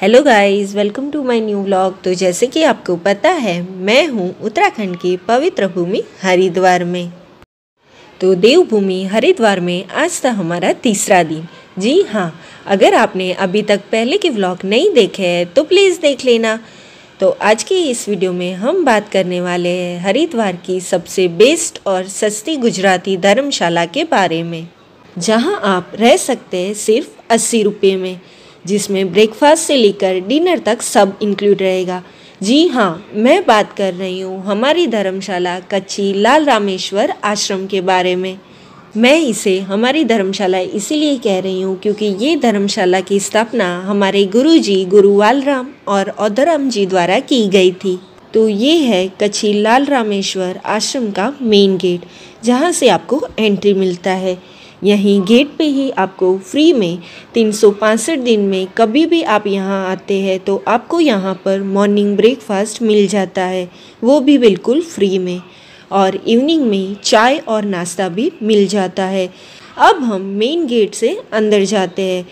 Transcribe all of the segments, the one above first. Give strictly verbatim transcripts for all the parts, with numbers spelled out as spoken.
Hello guys, welcome to my new vlog. तो जैसे कि आपको पता है, मैं हूँ उत्तराखंड की पवित्र भूमि हरिद्वार में। तो देवभूमि हरिद्वार में आज था हमारा तीसरा दिन। जी हाँ, अगर आपने अभी तक पहले के व्लॉग नहीं देखे हैं तो प्लीज़ देख लेना। तो आज की इस वीडियो में हम बात करने वाले हैं हरिद्वार की सबसे बेस्ट और सस्ती गुजराती धर्मशाला के बारे में, जहाँ आप रह सकते हैं सिर्फ अस्सी रुपये में, जिसमें ब्रेकफास्ट से लेकर डिनर तक सब इंक्लूड रहेगा। जी हाँ, मैं बात कर रही हूँ हमारी धर्मशाला कच्ची लाल रामेश्वर आश्रम के बारे में। मैं इसे हमारी धर्मशाला इसीलिए कह रही हूँ क्योंकि ये धर्मशाला की स्थापना हमारे गुरुजी गुरु वालराम और औधराम जी द्वारा की गई थी। तो ये है कच्ची लाल रामेश्वर आश्रम का मेन गेट, जहाँ से आपको एंट्री मिलता है। यहीं गेट पे ही आपको फ्री में तीन सौ पैंसठ दिन में कभी भी आप यहाँ आते हैं तो आपको यहाँ पर मॉर्निंग ब्रेकफास्ट मिल जाता है, वो भी बिल्कुल फ्री में, और इवनिंग में चाय और नाश्ता भी मिल जाता है। अब हम मेन गेट से अंदर जाते हैं।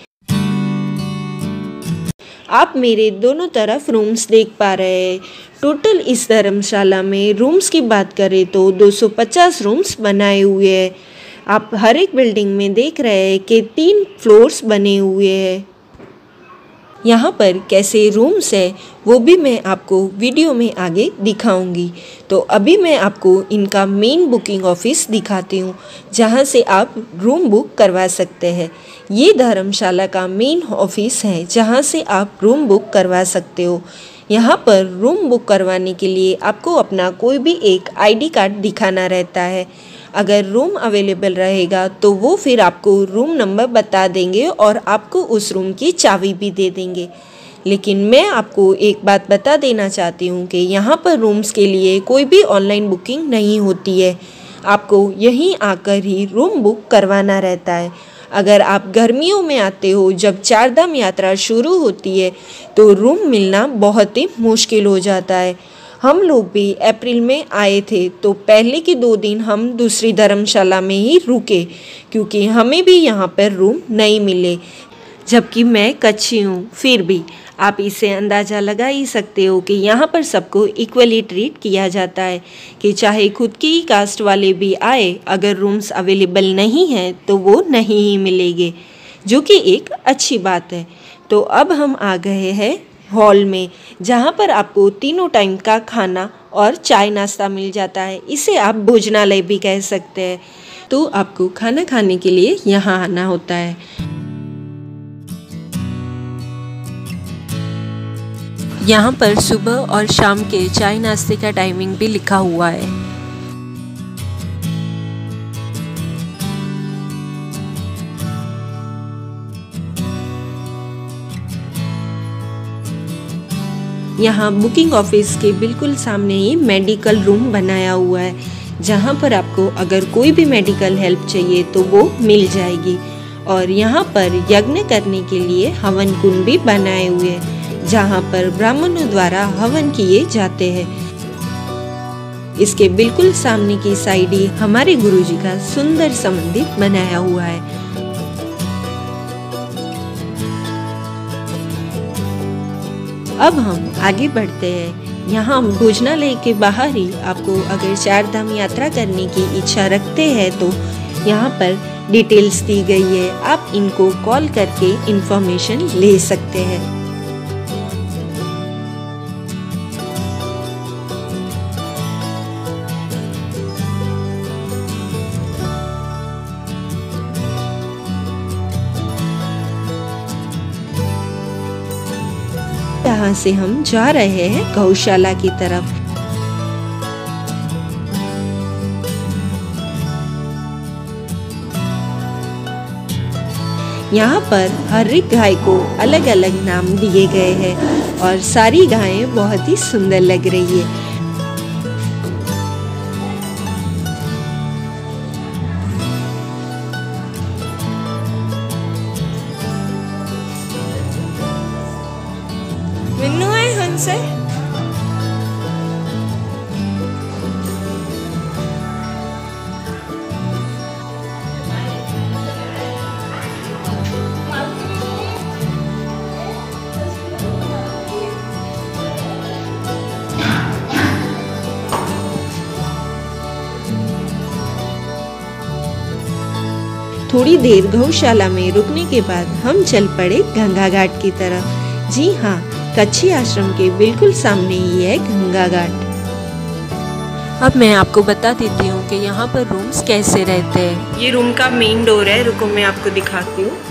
आप मेरे दोनों तरफ रूम्स देख पा रहे हैं। टोटल इस धर्मशाला में रूम्स की बात करें तो दो सौ पचास रूम्स बनाए हुए हैं। आप हर एक बिल्डिंग में देख रहे हैं कि तीन फ्लोर्स बने हुए हैं। यहाँ पर कैसे रूम्स है वो भी मैं आपको वीडियो में आगे दिखाऊंगी। तो अभी मैं आपको इनका मेन बुकिंग ऑफिस दिखाती हूँ, जहाँ से आप रूम बुक करवा सकते हैं। ये धर्मशाला का मेन ऑफिस है जहाँ से आप रूम बुक करवा सकते हो। यहाँ पर रूम बुक करवाने के लिए आपको अपना कोई भी एक आईडी कार्ड दिखाना रहता है। अगर रूम अवेलेबल रहेगा तो वो फिर आपको रूम नंबर बता देंगे और आपको उस रूम की चाबी भी दे देंगे। लेकिन मैं आपको एक बात बता देना चाहती हूँ कि यहाँ पर रूम्स के लिए कोई भी ऑनलाइन बुकिंग नहीं होती है, आपको यहीं आकर ही रूम बुक करवाना रहता है। अगर आप गर्मियों में आते हो, जब चारधाम यात्रा शुरू होती है, तो रूम मिलना बहुत ही मुश्किल हो जाता है। हम लोग भी अप्रैल में आए थे तो पहले के दो दिन हम दूसरी धर्मशाला में ही रुके, क्योंकि हमें भी यहाँ पर रूम नहीं मिले। जबकि मैं कच्ची हूँ, फिर भी आप इसे अंदाज़ा लगा ही सकते हो कि यहाँ पर सबको इक्वली ट्रीट किया जाता है, कि चाहे खुद की ही कास्ट वाले भी आए, अगर रूम्स अवेलेबल नहीं हैं तो वो नहीं ही मिलेंगे, जो कि एक अच्छी बात है। तो अब हम आ गए हैं हॉल में, जहाँ पर आपको तीनों टाइम का खाना और चाय नाश्ता मिल जाता है। इसे आप भोजनालय भी कह सकते हैं। तो आपको खाना खाने के लिए यहाँ आना होता है। यहाँ पर सुबह और शाम के चाय नाश्ते का टाइमिंग भी लिखा हुआ है। यहाँ बुकिंग ऑफिस के बिल्कुल सामने ही मेडिकल रूम बनाया हुआ है, जहाँ पर आपको अगर कोई भी मेडिकल हेल्प चाहिए तो वो मिल जाएगी। और यहाँ पर यज्ञ करने के लिए हवन कुंड भी बनाए हुए हैं, जहाँ पर ब्राह्मणों द्वारा हवन किए जाते हैं। इसके बिल्कुल सामने की साइड ही हमारे गुरुजी का सुंदर सा मंदिर बनाया हुआ है। अब हम आगे बढ़ते हैं। यहाँ भोजनालय के बाहर ही आपको अगर चारधाम यात्रा करने की इच्छा रखते हैं तो यहाँ पर डिटेल्स दी गई है, आप इनको कॉल करके इन्फॉर्मेशन ले सकते हैं। यहाँ से हम जा रहे हैं गौशाला की तरफ। यहाँ पर हर एक गाय को अलग अलग नाम दिए गए हैं और सारी गायें बहुत ही सुंदर लग रही है। मिन्नू है हमसे। थोड़ी देर गौशाला में रुकने के बाद हम चल पड़े गंगा घाट की तरफ। जी हाँ, कच्छी आश्रम के बिल्कुल सामने ही है गंगा घाट। अब मैं आपको बता देती हूँ कि यहाँ पर रूम्स कैसे रहते हैं। ये रूम का मेन डोर है, रुको मैं आपको दिखाती हूँ।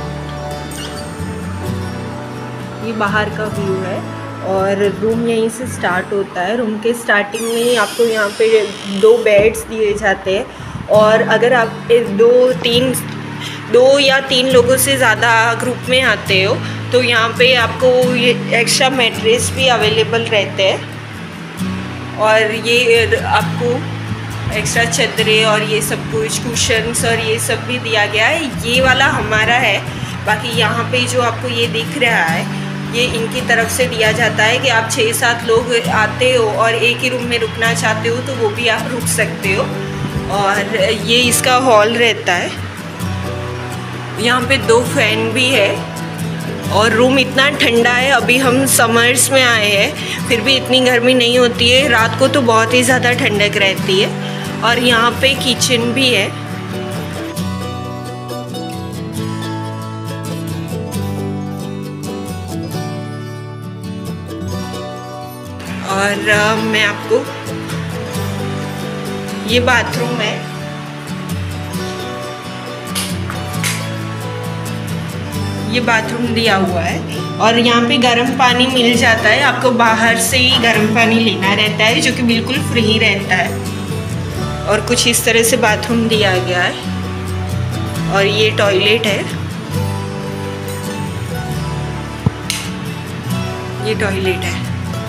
ये बाहर का व्यू है और रूम यहीं से स्टार्ट होता है। रूम के स्टार्टिंग में ही आपको यहाँ पे दो बेड्स दिए जाते हैं और अगर आप दो तीन दो या तीन लोगों से ज़्यादा ग्रुप में आते हो तो यहाँ पे आपको ये एक्स्ट्रा मैट्रेस भी अवेलेबल रहते हैं और ये आपको एक्स्ट्रा चद्दरें और ये सब कुछ कुशन्स और ये सब भी दिया गया है। ये वाला हमारा है, बाकी यहाँ पे जो आपको ये दिख रहा है ये इनकी तरफ से दिया जाता है कि आप छः सात लोग आते हो और एक ही रूम में रुकना चाहते हो तो वो भी आप रुक सकते हो। और ये इसका हॉल रहता है, यहाँ पे दो फैन भी है और रूम इतना ठंडा है। अभी हम समर्स में आए हैं फिर भी इतनी गर्मी नहीं होती है, रात को तो बहुत ही ज़्यादा ठंडक रहती है। और यहाँ पे किचन भी है और आ, मैं आपको ये बाथरूम है, ये बाथरूम दिया हुआ है और यहाँ पे गर्म पानी मिल जाता है। आपको बाहर से ही गर्म पानी लेना रहता है जो कि बिल्कुल फ्री रहता है। और कुछ इस तरह से बाथरूम दिया गया है और ये टॉयलेट है, ये टॉयलेट है।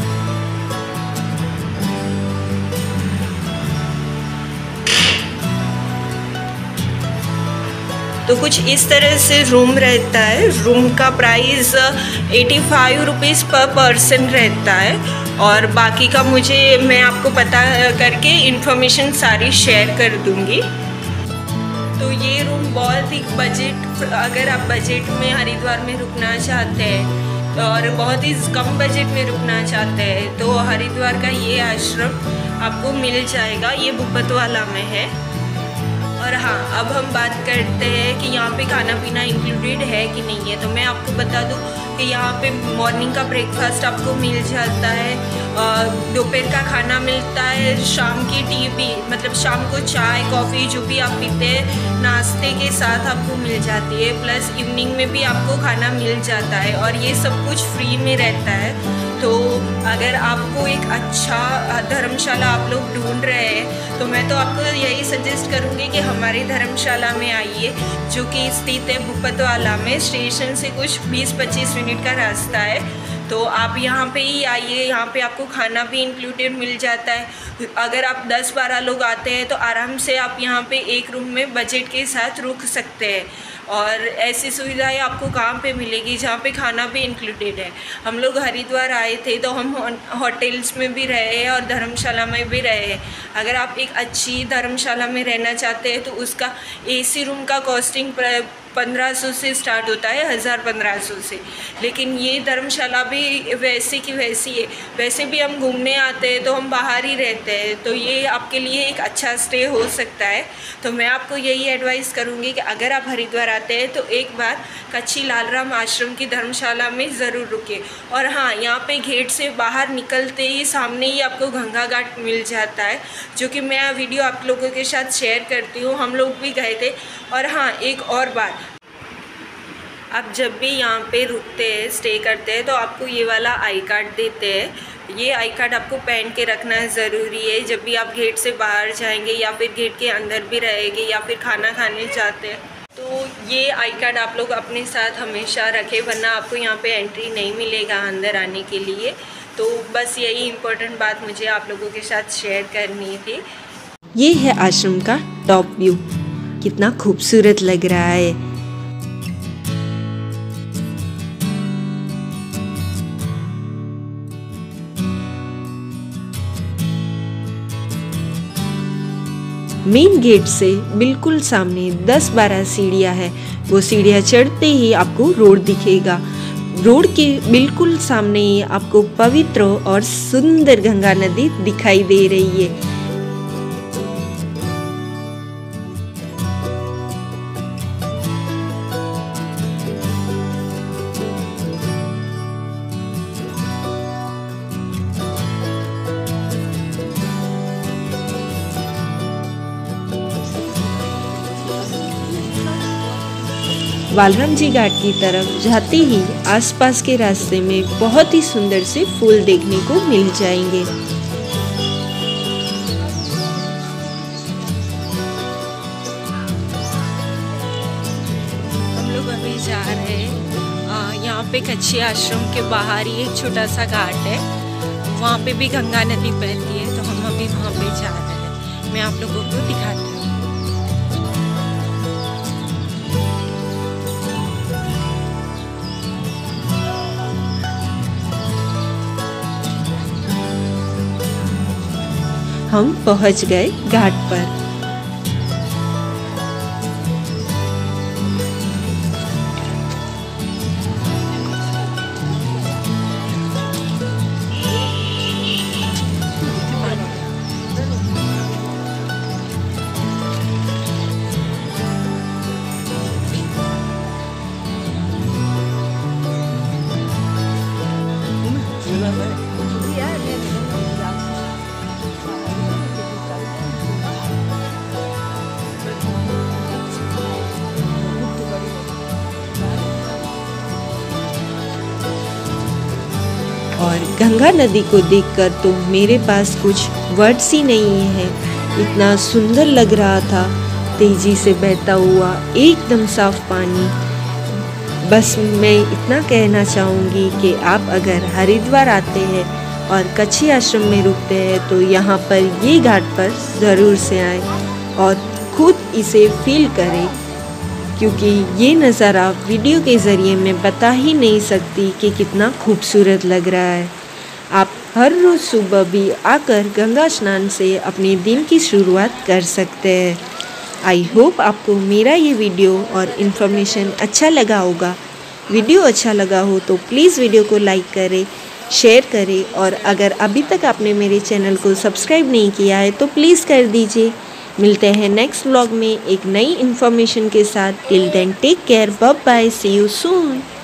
तो कुछ इस तरह से रूम रहता है। रूम का price eighty five rupees per person रहता है और बाकी का मुझे मैं आपको पता करके इन्फॉर्मेशन सारी शेयर कर दूंगी। तो ये रूम बहुत ही बजट, अगर आप बजट में हरिद्वार में रुकना चाहते हैं और बहुत ही कम बजट में रुकना चाहते हैं तो हरिद्वार का ये आश्रम आपको मिल जाएगा। ये भूपतवाला में है। और हाँ, अब हम बात करते हैं कि यहाँ पे खाना पीना इंक्लूडेड है कि नहीं है। तो मैं आपको बता दूँ कि यहाँ पे मॉर्निंग का ब्रेकफास्ट आपको मिल जाता है, दोपहर का खाना मिलता है, शाम की टी भी, मतलब शाम को चाय कॉफ़ी जो भी आप पीते हैं नाश्ते के साथ आपको मिल जाती है, प्लस इवनिंग में भी आपको खाना मिल जाता है और ये सब कुछ फ्री में रहता है। तो अगर आपको एक अच्छा धर्मशाला आप लोग ढूंढ रहे हैं तो मैं तो आपको यही सजेस्ट करूँगी कि हमारी धर्मशाला में आइए, जो कि स्थित है भूपतवाला में। स्टेशन से कुछ बीस पच्चीस मिनट का रास्ता है, तो आप यहाँ पे ही आइए। यहाँ पे आपको खाना भी इंक्लूडेड मिल जाता है। अगर आप दस बारह लोग आते हैं तो आराम से आप यहाँ पे एक रूम में बजट के साथ रुक सकते हैं। और ऐसी सुविधाएं आपको कहाँ पे मिलेगी जहाँ पे खाना भी इंक्लूडेड है। हम लोग हरिद्वार आए थे तो हम होटल्स में भी रहे हैं और धर्मशाला में भी रहे हैं। अगर आप एक अच्छी धर्मशाला में रहना चाहते हैं तो उसका एसी रूम का कॉस्टिंग पंद्रह सौ से स्टार्ट होता है, हज़ार पंद्रह सौ से। लेकिन ये धर्मशाला भी वैसे की वैसी है। वैसे भी हम घूमने आते हैं तो हम बाहर ही रहते हैं, तो ये आपके लिए एक अच्छा स्टे हो सकता है। तो मैं आपको यही एडवाइस करूँगी कि अगर आप हरिद्वार आते हैं तो एक बार कच्छी लालराम आश्रम की धर्मशाला में ज़रूर रुके। और हाँ, यहाँ पे गेट से बाहर निकलते ही सामने ही आपको गंगा घाट मिल जाता है, जो कि मैं वीडियो आप लोगों के साथ शेयर करती हूँ। हम लोग भी गए थे। और हाँ, एक और बात, आप जब भी यहाँ पे रुकते हैं, स्टे करते हैं, तो आपको ये वाला आई कार्ड देते हैं। ये आई कार्ड आपको पहन के रखना ज़रूरी है जब भी आप गेट से बाहर जाएंगे या फिर गेट के अंदर भी रहेंगे या फिर खाना खाने जाते हैं। तो ये आई कार्ड आप लोग अपने साथ हमेशा रखें, वरना आपको यहाँ पे एंट्री नहीं मिलेगा अंदर आने के लिए। तो बस यही इम्पोर्टेंट बात मुझे आप लोगों के साथ शेयर करनी थी। ये है आश्रम का टॉप व्यू, कितना खूबसूरत लग रहा है। मेन गेट से बिल्कुल सामने दस बारह सीढ़ियाँ हैं। वो सीढ़ियाँ चढ़ते ही आपको रोड दिखेगा। रोड के बिल्कुल सामने ही आपको पवित्र और सुंदर गंगा नदी दिखाई दे रही है। बालराम जी घाट की तरफ जाते ही आसपास के रास्ते में बहुत ही सुंदर से फूल देखने को मिल जाएंगे। हम लोग अभी जा रहे हैं, यहाँ पे कच्छी आश्रम के बाहर ही एक छोटा सा घाट है, वहाँ पे भी गंगा नदी बहती है, तो हम अभी वहाँ पे जा रहे हैं। मैं आप लोगों को दिखाती हूँ। हम पहुंच गए घाट पर। और गंगा नदी को देखकर तो मेरे पास कुछ वर्ड्स ही नहीं है, इतना सुंदर लग रहा था, तेजी से बहता हुआ एकदम साफ पानी। बस मैं इतना कहना चाहूँगी कि आप अगर हरिद्वार आते हैं और कच्छी आश्रम में रुकते हैं तो यहाँ पर ये घाट पर ज़रूर से आए और खुद इसे फील करें, क्योंकि ये नज़ारा वीडियो के ज़रिए मैं बता ही नहीं सकती कि कितना खूबसूरत लग रहा है। आप हर रोज़ सुबह भी आकर गंगा स्नान से अपने दिन की शुरुआत कर सकते हैं। आई होप आपको मेरा ये वीडियो और इन्फॉर्मेशन अच्छा लगा होगा। वीडियो अच्छा लगा हो तो प्लीज़ वीडियो को लाइक करें, शेयर करें, और अगर अभी तक आपने मेरे चैनल को सब्सक्राइब नहीं किया है तो प्लीज़ कर दीजिए। मिलते हैं नेक्स्ट व्लॉग में एक नई इन्फॉर्मेशन के साथ। Till then take care, bye bye, see you soon.